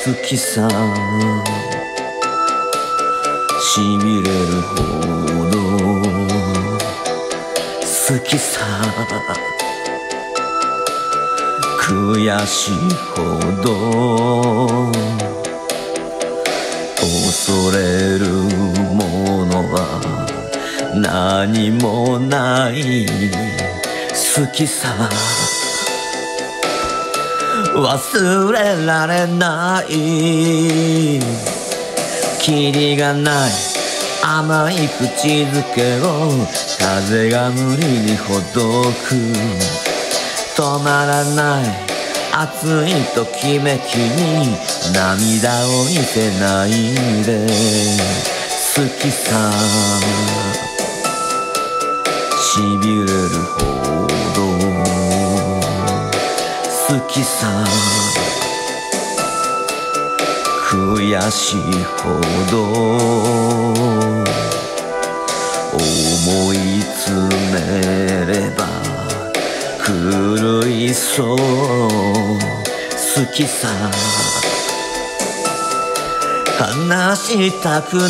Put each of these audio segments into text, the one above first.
好きさしびれるほど好きさ悔しいほど恐れるものは何もない好きさ忘れられないキリがない甘い口づけを風が無理にほどく止まらない熱いときめきに涙を見せないで好きさしびれるほど好きさ悔しいほど思い詰めれば狂いそう好きさ話したく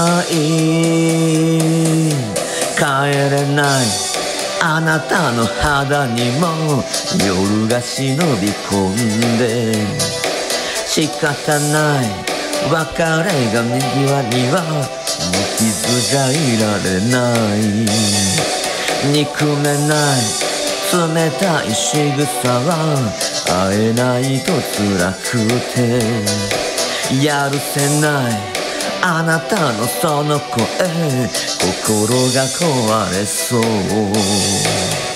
ない帰れないあなたの肌にも夜が忍び込んで仕方ない別れが右輪には無傷じゃいられない憎めない冷たい仕草は会えないと辛くてやるせないあなたのその声心が壊れそう